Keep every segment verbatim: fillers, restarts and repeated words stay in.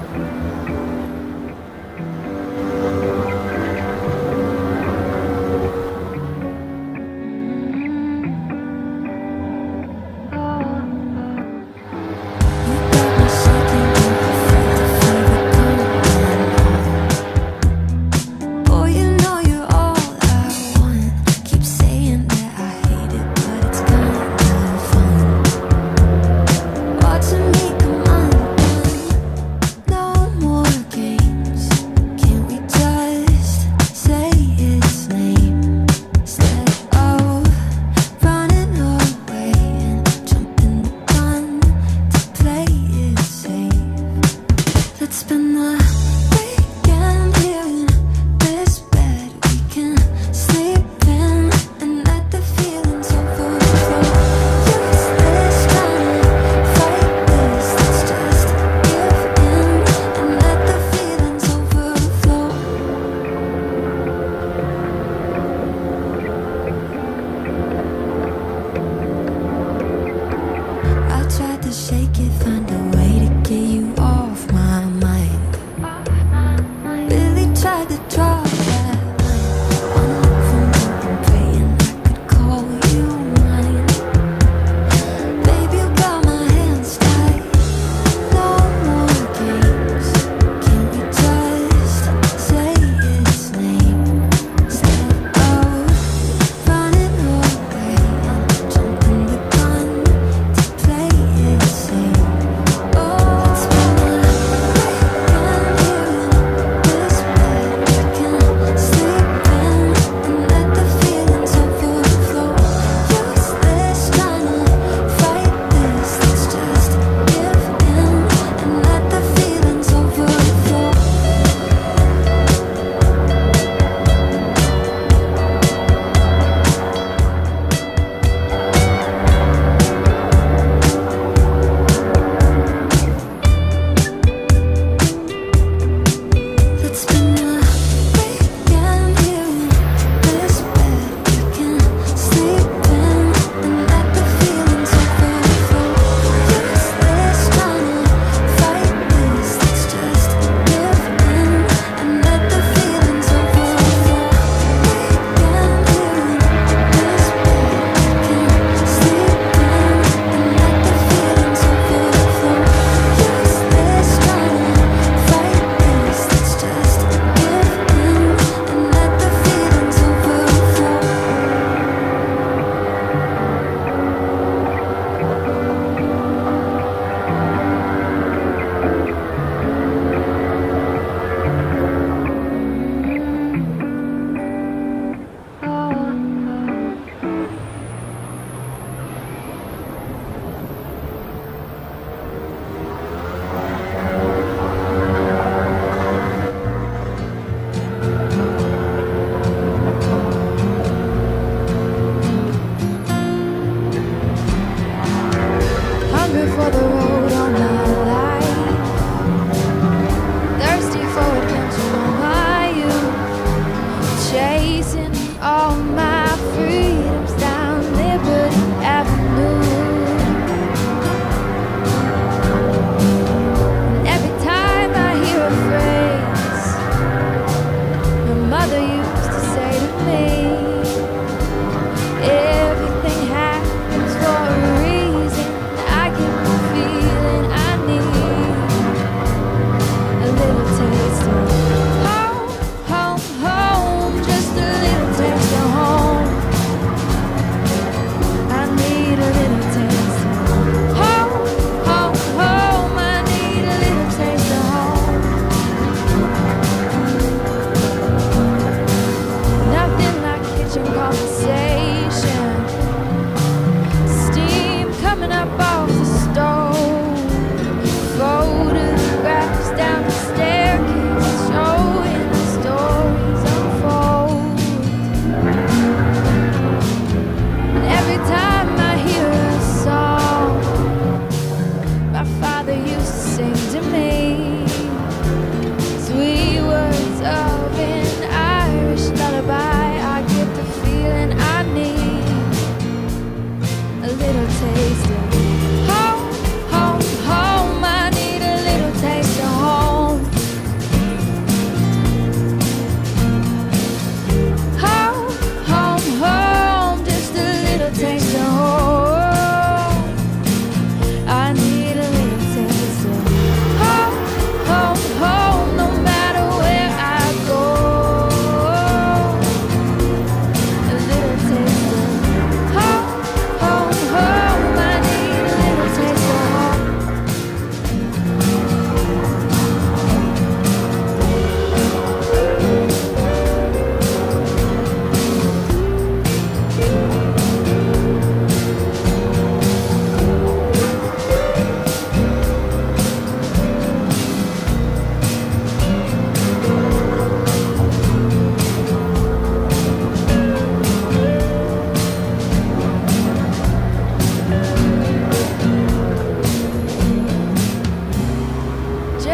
Shake it, find a way to get you off my mind.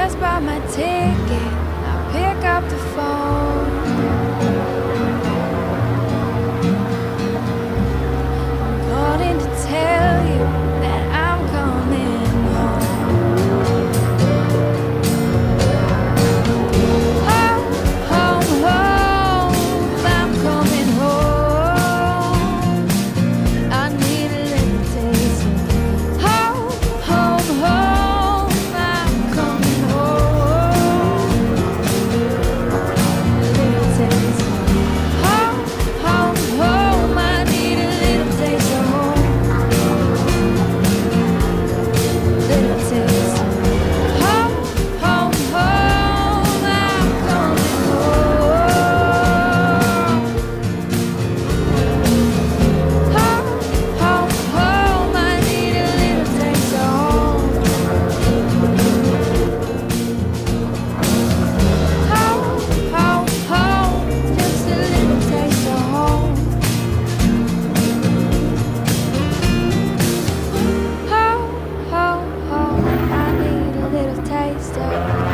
just bought my ticket. I pick up the phone. I'm calling to tell you that I'm coming home. Home, home, home, I'm coming home. I need a little taste of home, home, home, I'm coming home. A little taste of home, home, home, I need a little taste of home. Little taste of home, home, home, I'm coming home. Home, home, home, I need a little taste of home. Home, home, home, just a little taste of home. Home, home, home, I need a little taste of